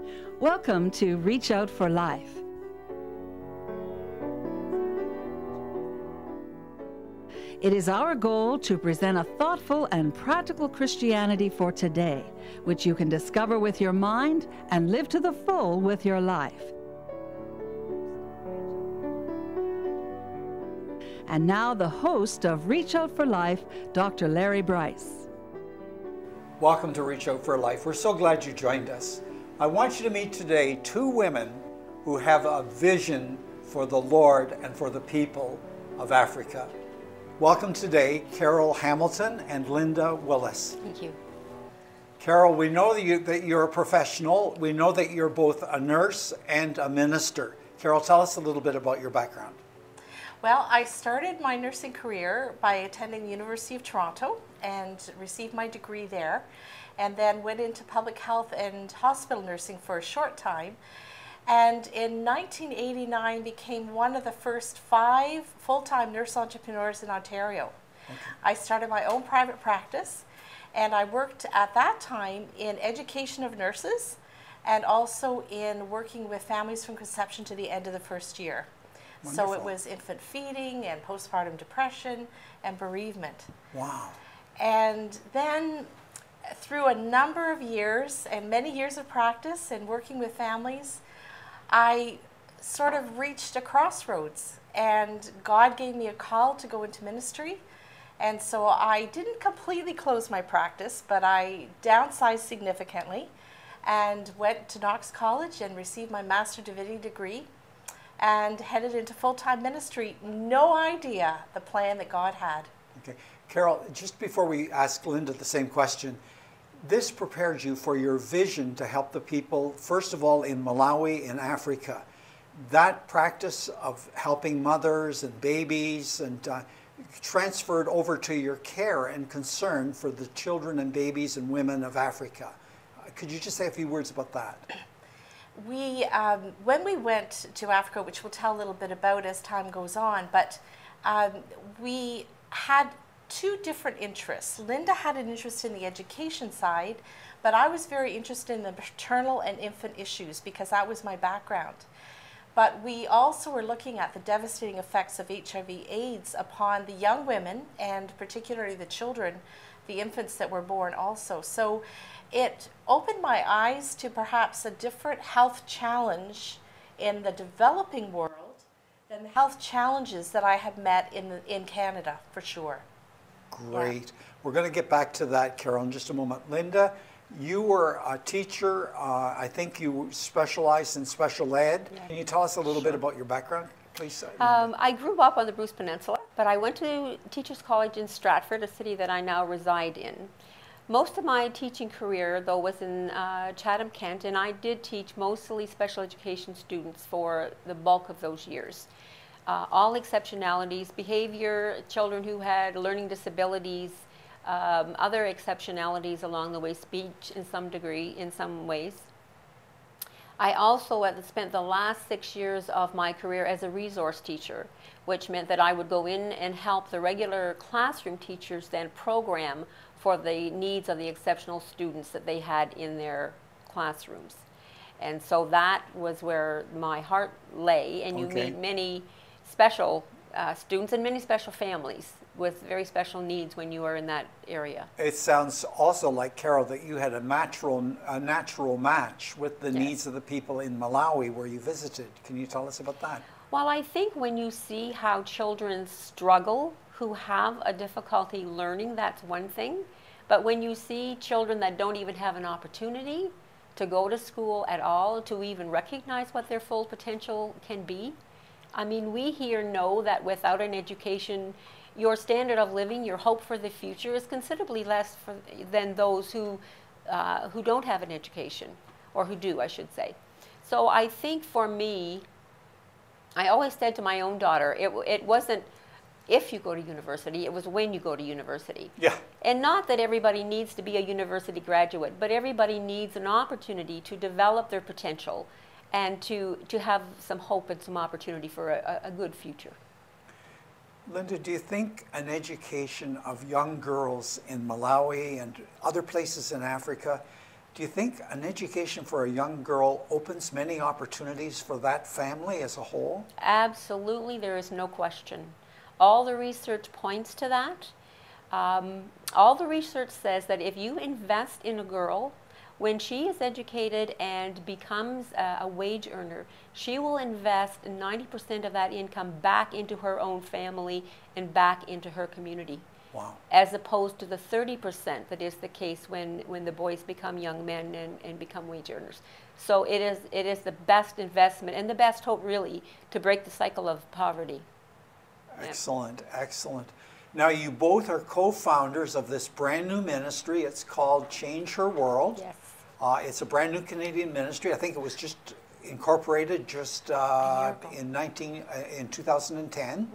Welcome to Reach Out for Life. It is our goal to present a thoughtful and practical Christianity for today, which you can discover with your mind and live to the full with your life. And now the host of Reach Out for Life, Dr. Larry Bryce. Welcome to Reach Out for Life. We're so glad you joined us. I want you to meet today two women who have a vision for the Lord and for the people of Africa. Welcome today, Carol Hamilton and Linda Willis. Thank you. Carol, we know that you're a professional. We know that you're both a nurse and a minister. Carol, tell us a little bit about your background. Well, I started my nursing career by attending the University of Toronto and received my degree there, and then went into public health and hospital nursing for a short time. And in 1989 became one of the first 5 full-time nurse entrepreneurs in Ontario. Okay. I started my own private practice, and I worked at that time in education of nurses and also in working with families from conception to the end of the first year. Wonderful. So it was infant feeding and postpartum depression and bereavement. Wow. And then through a number of years and many years of practice and working with families, I sort of reached a crossroads, and God gave me a call to go into ministry. And so I didn't completely close my practice, but I downsized significantly and went to Knox College and received my Master Divinity degree and headed into full-time ministry. No idea the plan that God had. Okay. Carol, just before we ask Linda the same question, this prepared you for your vision to help the people, first of all, in Malawi, in Africa. That practice of helping mothers and babies and transferred over to your care and concern for the children and babies and women of Africa. Could you just say a few words about that? We, when we went to Africa, which we'll tell a little bit about as time goes on, but we had 2 different interests. Linda had an interest in the education side, but I was very interested in the maternal and infant issues because that was my background. But we also were looking at the devastating effects of HIV/AIDS upon the young women and particularly the children, the infants that were born also. So it opened my eyes to perhaps a different health challenge in the developing world than the health challenges that I have met in Canada, for sure. Great. Yeah. We're going to get back to that, Carol, in just a moment. Linda, you were a teacher. I think you specialized in special ed. Yeah. Can you tell us a little bit about your background, please? I grew up on the Bruce Peninsula, but I went to Teachers College in Stratford, a city that I now reside in. Most of my teaching career, though, was in Chatham, Kent, and I did teach mostly special education students for the bulk of those years. All exceptionalities, behavior, children who had learning disabilities, other exceptionalities along the way, speech in some degree, in some ways. I also spent the last 6 years of my career as a resource teacher, which meant that I would go in and help the regular classroom teachers then program for the needs of the exceptional students that they had in their classrooms. And so that was where my heart lay, and you meet many special students and many special families with very special needs when you are in that area. It sounds also like, Carol, that you had a natural match with the needs of the people in Malawi where you visited. Can you tell us about that? Well, I think when you see how children struggle who have a difficulty learning, that's one thing. But when you see children that don't even have an opportunity to go to school at all, to even recognize what their full potential can be, I mean, we here know that without an education, your standard of living, your hope for the future is considerably less than those who don't have an education, or who do, I should say. So I think for me, I always said to my own daughter, it wasn't if you go to university, it was when you go to university. Yeah. And not that everybody needs to be a university graduate, but everybody needs an opportunity to develop their potential and to have some hope and some opportunity for a good future. Linda, do you think an education of young girls in Malawi and other places in Africa Do you think an education for a young girl opens many opportunities for that family as a whole? Absolutely, there is no question. All the research points to that. All the research says that if you invest in a girl, when she is educated and becomes a wage earner, she will invest 90% of that income back into her own family and back into her community. Wow. As opposed to the 30% that is the case when the boys become young men and become wage earners. So it is the best investment and the best hope, really, to break the cycle of poverty. Excellent, excellent. Now, you both are co-founders of this brand new ministry. It's called Change Her World. Yes. It's a brand new Canadian ministry. I think it was just incorporated just in 2010.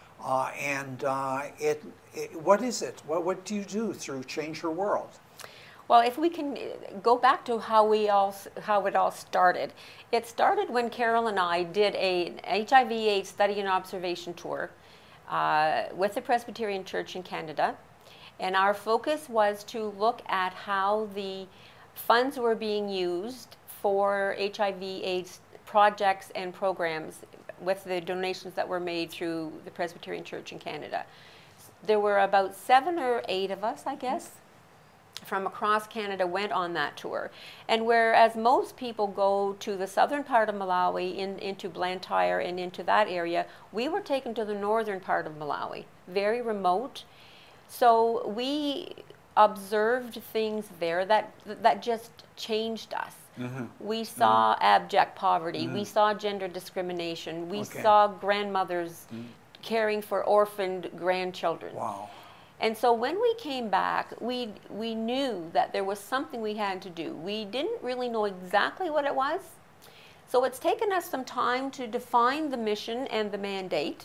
What is it? What do you do through Change Her World? Well, if we can go back to how it all started. It started when Carol and I did an HIV/AIDS study and observation tour with the Presbyterian Church in Canada. And our focus was to look at how the funds were being used for HIV/AIDS projects and programs with the donations that were made through the Presbyterian Church in Canada. There were about 7 or 8 of us, I guess, from across Canada went on that tour. And whereas most people go to the southern part of Malawi, into Blantyre and into that area, we were taken to the northern part of Malawi, very remote. So we observed things there that just changed us. We saw abject poverty, we saw gender discrimination, we saw grandmothers caring for orphaned grandchildren. Wow. And so when we came back, we knew that there was something we had to do. We didn't really know exactly what it was. So it's taken us some time to define the mission and the mandate.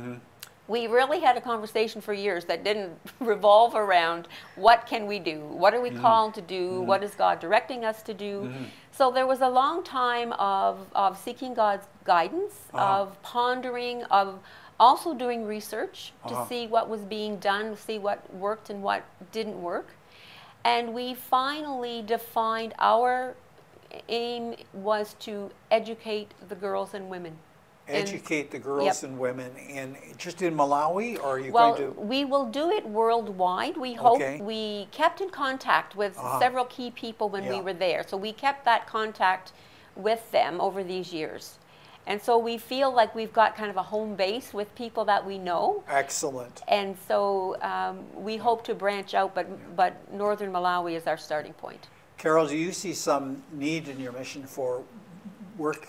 We really had a conversation for years that didn't revolve around what can we do? What are we called to do? What is God directing us to do? So there was a long time of seeking God's guidance, of pondering, of also doing research to see what was being done, see what worked and what didn't work. And we finally defined our aim was to educate the girls and women. Educate the girls and women just in Malawi, or are you well, going to? We will do it worldwide. We hope. We kept in contact with several key people when we were there. So we kept that contact with them over these years. And so we feel like we've got kind of a home base with people that we know. Excellent. And so we hope to branch out, but northern Malawi is our starting point. Carol, do you see some need in your mission for work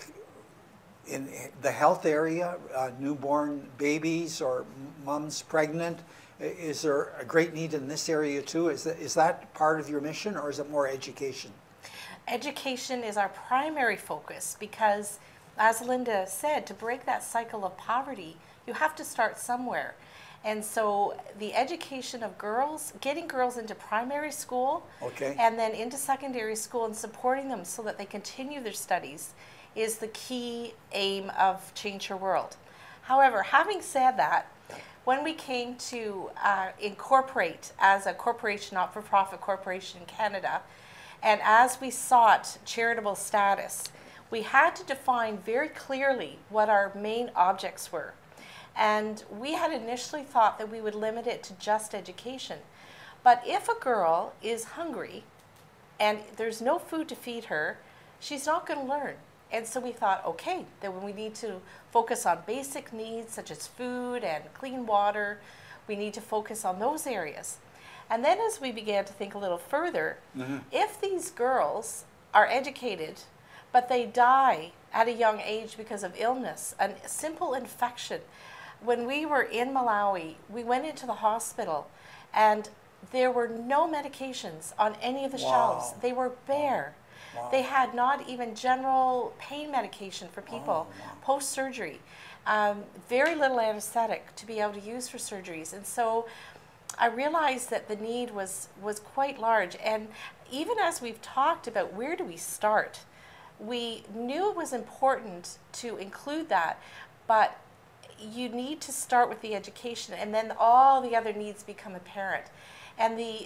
in the health area, newborn babies or moms pregnant? Is there a great need in this area too? Is that part of your mission, or is it more education? Education is our primary focus because, as Linda said, to break that cycle of poverty, you have to start somewhere. And so the education of girls, getting girls into primary school and then into secondary school and supporting them so that they continue their studies is the key aim of Change Her World. However, having said that, when we came to incorporate as a corporation, not-for-profit corporation in Canada, and as we sought charitable status, we had to define very clearly what our main objects were. And we had initially thought that we would limit it to just education. But if a girl is hungry and there's no food to feed her, she's not going to learn. And so we thought, okay, then we need to focus on basic needs such as food and clean water. We need to focus on those areas. And then as we began to think a little further, if these girls are educated, but they die at a young age because of illness, a simple infection. When we were in Malawi, we went into the hospital and there were no medications on any of the shelves. They were bare. They had not even general pain medication for people post-surgery. Very little anesthetic to be able to use for surgeries. And so I realized that the need was quite large. And even as we've talked about where do we start, we knew it was important to include that, but you need to start with the education, and then all the other needs become apparent. And the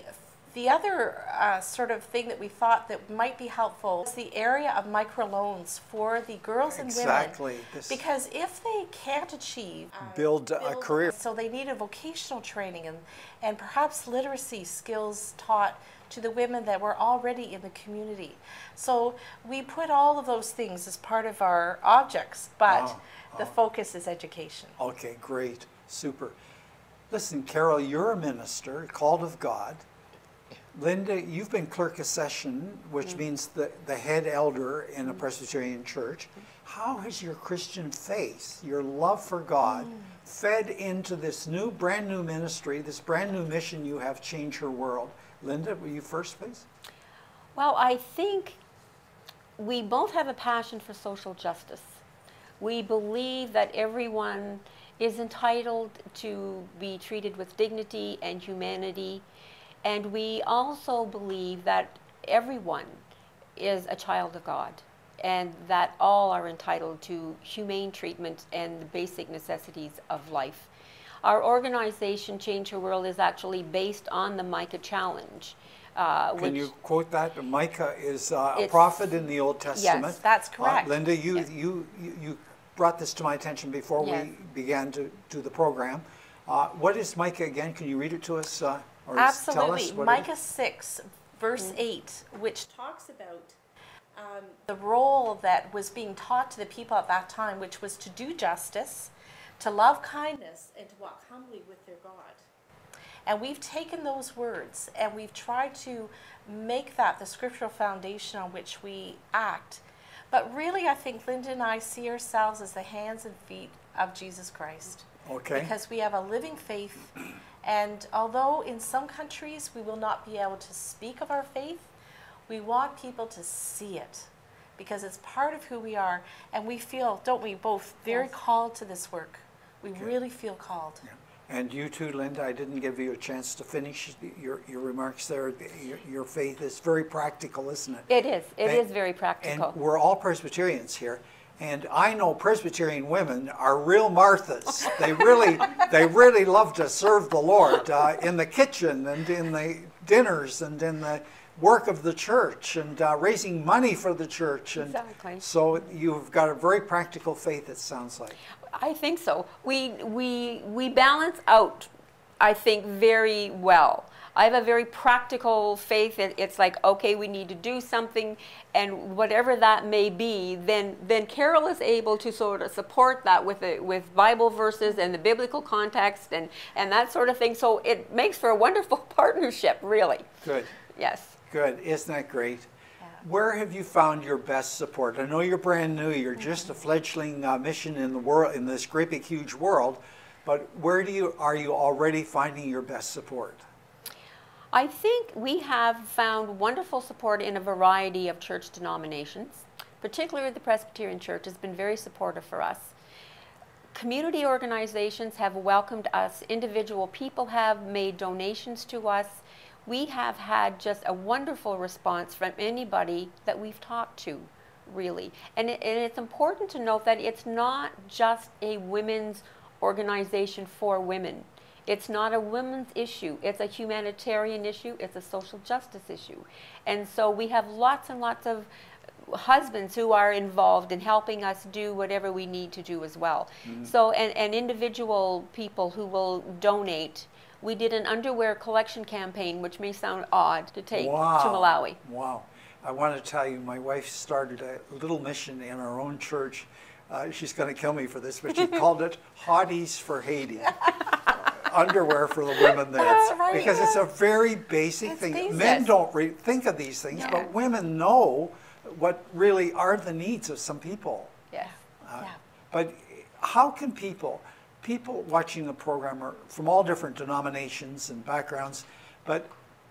The other sort of thing that we thought that might be helpful is the area of microloans for the girls and Exactly. women. Because if they can't achieve, build a career. So they need a vocational training and perhaps literacy skills taught to the women that were already in the community. So we put all of those things as part of our objects, but the focus is education. Okay, great. Super. Listen, Carol, you're a minister, called of God. Linda, you've been clerk of session, which means the head elder in a Presbyterian church. How has your Christian faith, your love for God, fed into this brand new ministry, this brand new mission you have, Change Her World? Linda, will you first, please? Well, I think we both have a passion for social justice. We believe that everyone is entitled to be treated with dignity and humanity. And we also believe that everyone is a child of God and that all are entitled to humane treatment and the basic necessities of life. Our organization, Change Her World, is actually based on the Micah Challenge. Can you quote that? Micah is a prophet in the Old Testament. Yes, that's correct. Linda, you brought this to my attention before we began to do the program. What is Micah again? Can you read it to us? Or Absolutely. Tell us Micah 6, verse 8, which talks about the role that was being taught to the people at that time, which was to do justice, to love kindness, and to walk humbly with their God. And we've taken those words and we've tried to make that the scriptural foundation on which we act. But really, I think Linda and I see ourselves as the hands and feet of Jesus Christ. Okay. Because we have a living faith. And although in some countries we will not be able to speak of our faith, we want people to see it because it's part of who we are. And we feel, don't we, both very called to this work. We really feel called. Yeah. And you too, Linda, I didn't give you a chance to finish your remarks there. Your faith is very practical, isn't it? It is. It is very practical. And we're all Presbyterians here. And I know Presbyterian women are real Marthas. They really love to serve the Lord in the kitchen and in the dinners and in the work of the church and raising money for the church. And exactly. So you've got a very practical faith, it sounds like. I think so. We balance out, I think, very well. I have a very practical faith. It's like, okay, we need to do something, and whatever that may be, then Carol is able to sort of support that with Bible verses and the biblical context and that sort of thing. So it makes for a wonderful partnership, really. Good. Yes. Good. Isn't that great? Where have you found your best support? I know you're brand new. You're just a fledgling mission in the world, in this great big huge world. But where are you already finding your best support? I think we have found wonderful support in a variety of church denominations. Particularly the Presbyterian Church has been very supportive for us. Community organizations have welcomed us. Individual people have made donations to us. We have had just a wonderful response from anybody that we've talked to, really. And it's important to note that it's not just a women's organization for women. It's not a women's issue. It's a humanitarian issue. It's a social justice issue. And so we have lots and lots of husbands who are involved in helping us do whatever we need to do as well. Mm-hmm. So, and individual people who will donate. We did an underwear collection campaign, which may sound odd to take to Malawi. Wow. I want to tell you, my wife started a little mission in our own church. She's going to kill me for this, but she called it Hotties for Haiti. Underwear for the women there. That's right. Because it's a very basic thing. Basic. Men don't think of these things, but women know what really are the needs of some people. Yes. But how can people watching the program are from all different denominations and backgrounds, but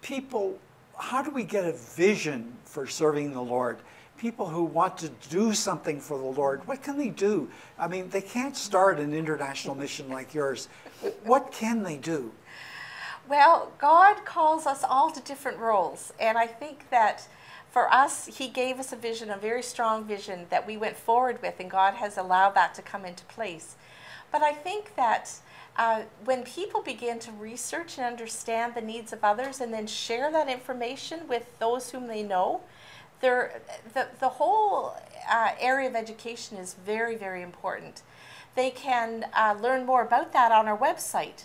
how do we get a vision for serving the Lord? People who want to do something for the Lord, what can they do? I mean, they can't start an international mission like yours. What can they do? Well, God calls us all to different roles. And I think that for us, He gave us a vision, a very strong vision that we went forward with, and God has allowed that to come into place. But I think that when people begin to research and understand the needs of others and then share that information with those whom they know, the whole area of education is very, very important. They can learn more about that on our website,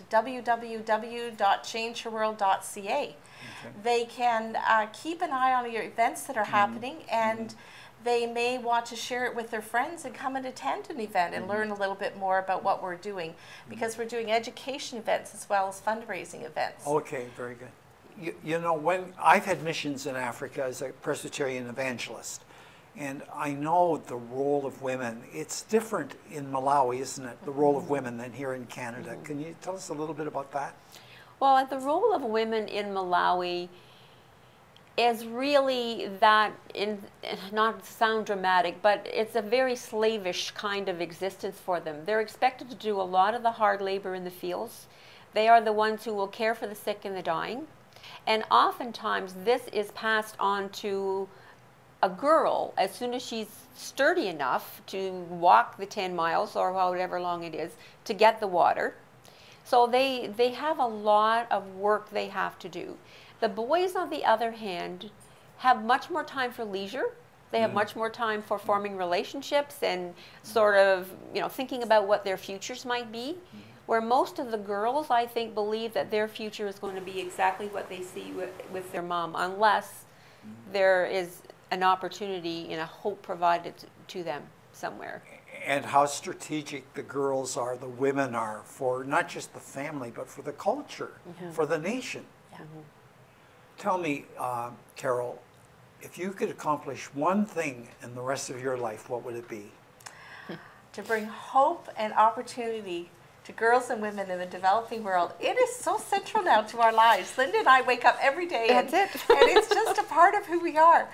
www.changeherworld.ca. Okay. They can keep an eye on your events that are happening, and they may want to share it with their friends and come and attend an event and learn a little bit more about what we're doing, because we're doing education events as well as fundraising events. Okay, very good. You know, when I've had missions in Africa as a Presbyterian evangelist, and I know the role of women. It's different in Malawi, isn't it? The role of women than here in Canada. Can you tell us a little bit about that? Well, the role of women in Malawi is really that, not to sound dramatic, but it's a very slavish kind of existence for them. They're expected to do a lot of the hard labor in the fields. They are the ones who will care for the sick and the dying. And oftentimes this is passed on to a girl as soon as she's sturdy enough to walk the 10 miles or however long it is to get the water. So they have a lot of work they have to do. The boys, on the other hand, have much more time for leisure. They have much more time for forming relationships and sort of, you know, thinking about what their futures might be. Where most of the girls, I think, believe that their future is going to be exactly what they see with their mom, unless there is an opportunity and a hope provided to them somewhere. And how strategic the girls are, the women are, for not just the family, but for the culture, for the nation. Yeah. Tell me, Carol, if you could accomplish one thing in the rest of your life, what would it be? To bring hope and opportunity to girls and women in the developing world. It is so central now to our lives. Linda and I wake up every day and it's just a part of who we are.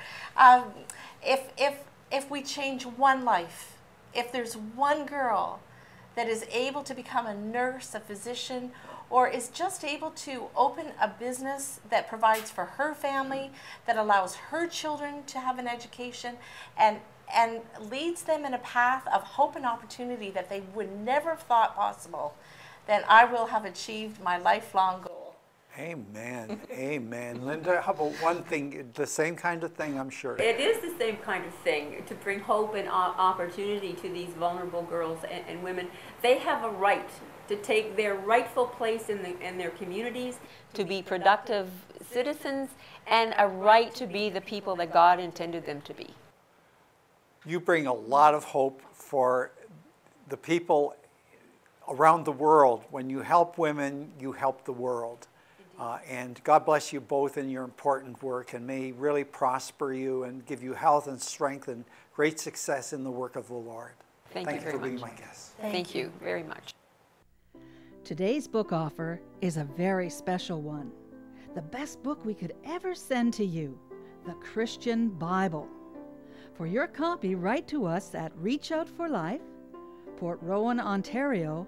If we change one life, if there's one girl that is able to become a nurse, a physician, or is just able to open a business that provides for her family, that allows her children to have an education, and leads them in a path of hope and opportunity that they would never have thought possible, then I will have achieved my lifelong goal. Amen. Amen. Linda, how about one thing, the same kind of thing, I'm sure? It is the same kind of thing, to bring hope and opportunity to these vulnerable girls and women. They have a right to take their rightful place in their communities, to be productive citizens, and a right to be the people that God intended them to be. You bring a lot of hope for the people around the world. When you help women, you help the world. And God bless you both in your important work, and may He really prosper you and give you health and strength and great success in the work of the Lord. Thank you very for being much. my guest. Thank you very much. Today's book offer is a very special one. The best book we could ever send to you, the Christian Bible. For your copy, write to us at Reach Out for Life, Port Rowan, Ontario,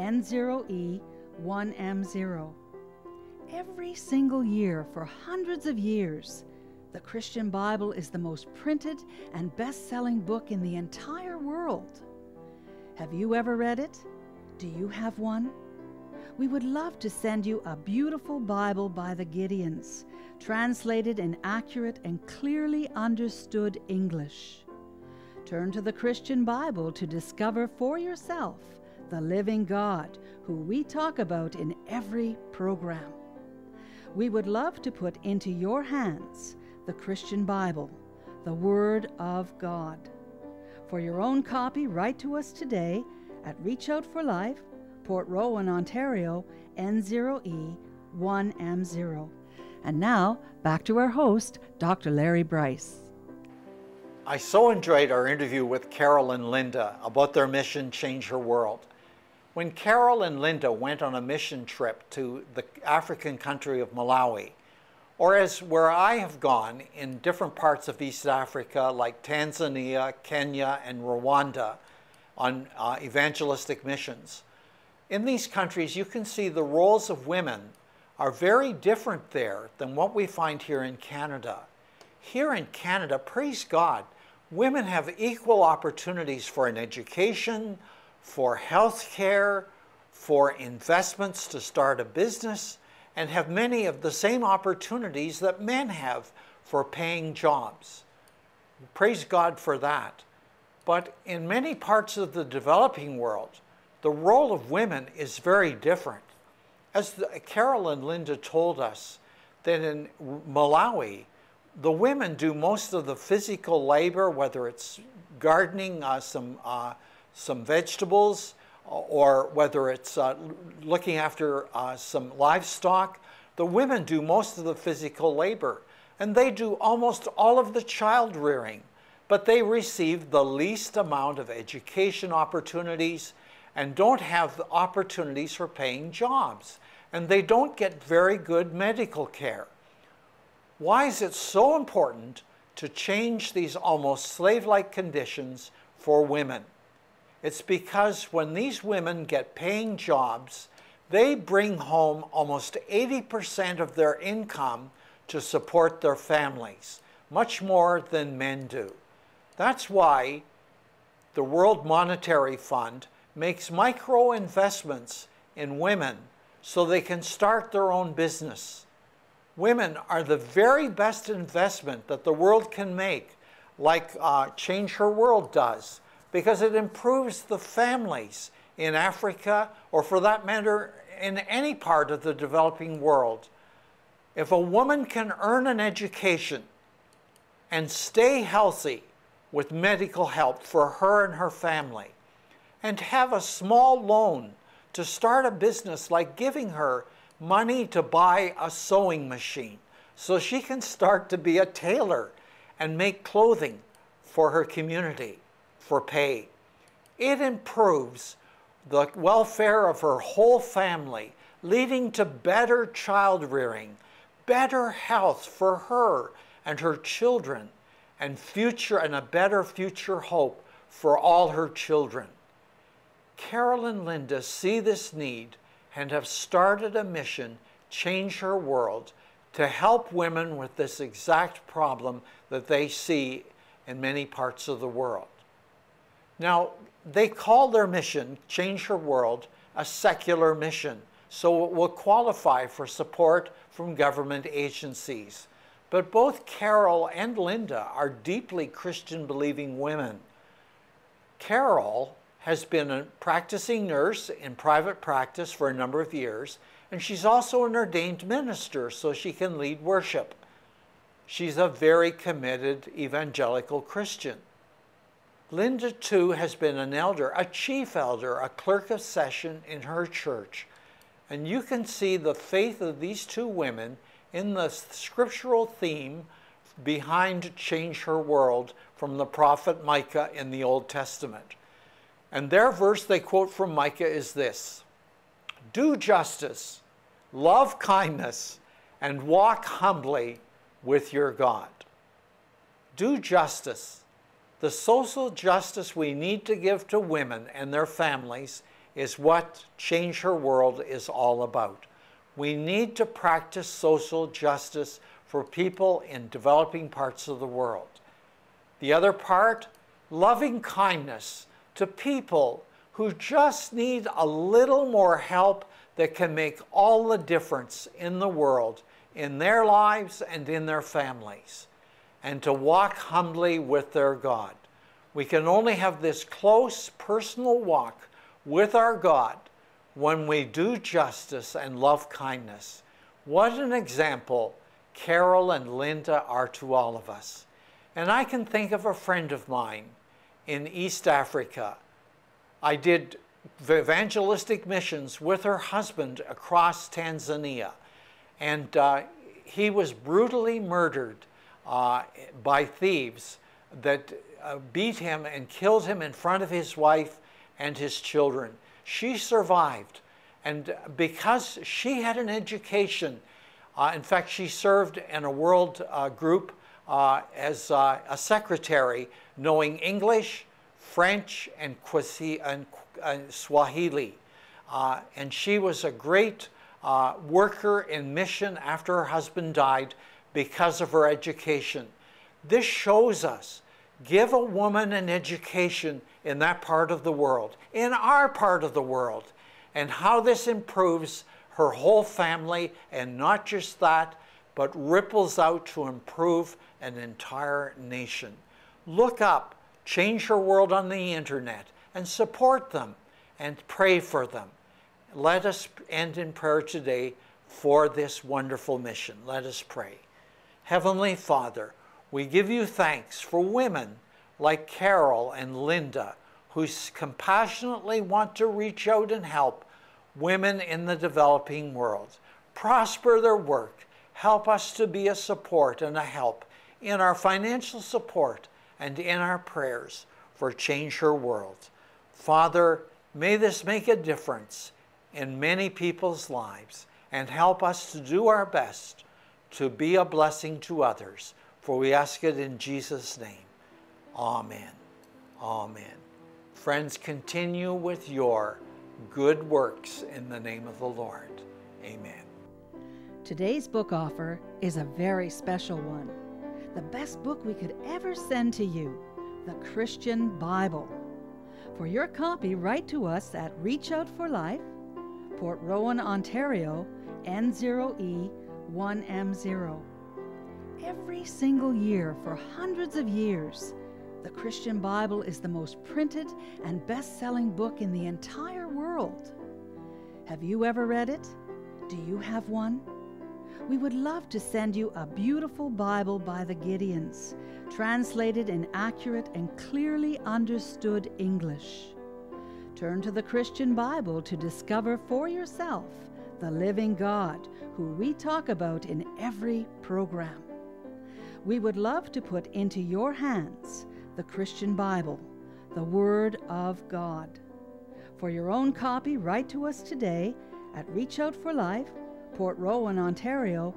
N0E1M0. Every single year for hundreds of years, the Christian Bible is the most printed and best-selling book in the entire world. Have you ever read it? Do you have one? We would love to send you a beautiful Bible by the Gideons, translated in accurate and clearly understood English. Turn to the Christian Bible to discover for yourself the living God who we talk about in every program. We would love to put into your hands the Christian Bible, the Word of God. For your own copy, write to us today at Reach Out for Life, Port Rowan, Ontario, N0E1M0. And now, back to our host, Dr. Larry Bryce. I so enjoyed our interview with Carol and Linda about their mission, Change Her World. When Carol and Linda went on a mission trip to the African country of Malawi, or as where I have gone in different parts of East Africa like Tanzania, Kenya, and Rwanda on evangelistic missions, in these countries you can see the roles of women are very different there than what we find here in Canada. Here in Canada, praise God, women have equal opportunities for an education, for health care, for investments to start a business and have many of the same opportunities that men have for paying jobs. Praise God for that. But in many parts of the developing world, the role of women is very different. As Carol and Linda told us, that in Malawi, the women do most of the physical labor, whether it's gardening some vegetables, or whether it's looking after some livestock. The women do most of the physical labor, and they do almost all of the child rearing, but they receive the least amount of education opportunities and don't have the opportunities for paying jobs, and they don't get very good medical care. Why is it so important to change these almost slave-like conditions for women? It's because when these women get paying jobs, they bring home almost 80% of their income to support their families, much more than men do. That's why the World Monetary Fund makes micro investments in women so they can start their own business. Women are the very best investment that the world can make, like Change Her World does, because it improves the families in Africa, or for that matter, in any part of the developing world. If a woman can earn an education and stay healthy with medical help for her and her family, and have a small loan to start a business, like giving her money to buy a sewing machine so she can start to be a tailor and make clothing for her community for pay. It improves the welfare of her whole family, leading to better child rearing, better health for her and her children, and a better future hope for all her children. Carol and Linda see this need and have started a mission, Change Her World, to help women with this exact problem that they see in many parts of the world. Now, they call their mission, Change Her World, a secular mission, so it will qualify for support from government agencies. But both Carol and Linda are deeply Christian-believing women. Carol has been a practicing nurse in private practice for a number of years, and she's also an ordained minister, so she can lead worship. She's a very committed evangelical Christian. Linda, too, has been an elder, a chief elder, a clerk of session in her church. And you can see the faith of these two women in the scriptural theme behind Change Her World from the prophet Micah in the Old Testament. And their verse they quote from Micah is this: "Do justice, love kindness, and walk humbly with your God." Do justice. The social justice we need to give to women and their families is what Change Her World is all about. We need to practice social justice for people in developing parts of the world. The other part, loving kindness to people who just need a little more help that can make all the difference in the world, in their lives and in their families, and to walk humbly with their God. We can only have this close personal walk with our God when we do justice and love kindness. What an example Carol and Linda are to all of us. And I can think of a friend of mine in East Africa. I did evangelistic missions with her husband across Tanzania, and he was brutally murdered by thieves that beat him and killed him in front of his wife and his children. She survived, and because she had an education, in fact, she served in a world group as a secretary, knowing English, French, and Swahili. And she was a great worker in mission after her husband died because of her education. This shows us, give a woman an education in that part of the world, in our part of the world, and how this improves her whole family, and not just that, but ripples out to improve an entire nation. Look up Change Her World on the internet and support them and pray for them. Let us end in prayer today for this wonderful mission. Let us pray. Heavenly Father, we give you thanks for women like Carol and Linda, who compassionately want to reach out and help women in the developing world. Prosper their work. Help us to be a support and a help in our financial support and in our prayers for Change Her World. Father, may this make a difference in many people's lives and help us to do our best to be a blessing to others. For we ask it in Jesus' name. Amen. Amen. Friends, continue with your good works in the name of the Lord. Amen. Today's book offer is a very special one. The best book we could ever send to you, the Christian Bible. For your copy, write to us at Reach Out for Life, Port Rowan, Ontario, N0E1M0. Every single year for hundreds of years, the Christian Bible is the most printed and best-selling book in the entire world. Have you ever read it? Do you have one? We would love to send you a beautiful Bible by the Gideons, translated in accurate and clearly understood English. Turn to the Christian Bible to discover for yourself the living God who we talk about in every program. We would love to put into your hands the Christian Bible, the Word of God. For your own copy, write to us today at Reach Out for Life, Port Rowan, Ontario,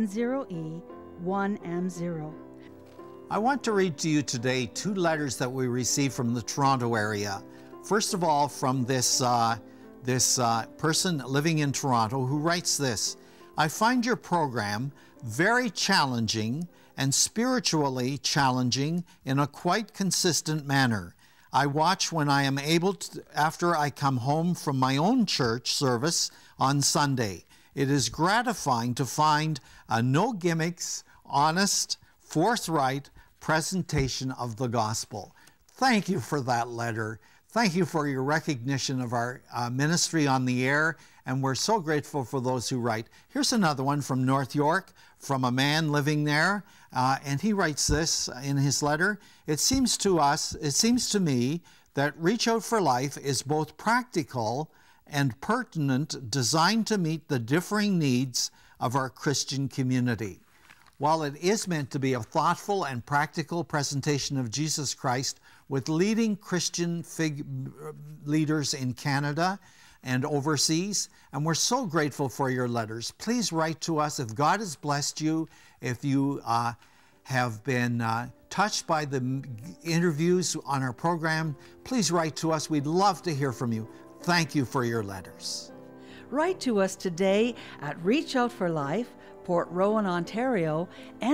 N0E1M0. I want to read to you today 2 letters that we received from the Toronto area. First of all, from this person living in Toronto who writes this: I find your program very challenging and spiritually challenging in a quite consistent manner. I watch when I am able to, after I come home from my own church service on Sunday. It is gratifying to find a no gimmicks, honest, forthright presentation of the gospel. Thank you for that letter. Thank you for your recognition of our ministry on the air, and we're so grateful for those who write. Here's another one from North York, from a man living there, and he writes this in his letter: it seems to me that Reach Out for Life is both practical and pertinent, designed to meet the differing needs of our Christian community. While it is meant to be a thoughtful and practical presentation of Jesus Christ with leading Christian leaders in Canada and overseas, and we're so grateful for your letters. Please write to us if God has blessed you, if you have been touched by the interviews on our program. Please write to us. We'd love to hear from you. Thank you for your letters. Write to us today at Reach Out for Life, Port Rowan, Ontario,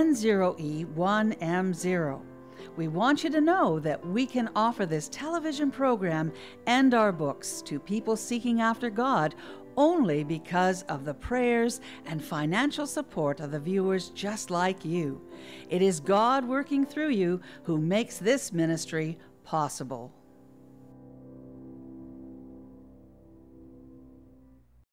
N0E1M0. We want you to know that we can offer this television program and our books to people seeking after God only because of the prayers and financial support of the viewers just like you. It is God working through you who makes this ministry possible.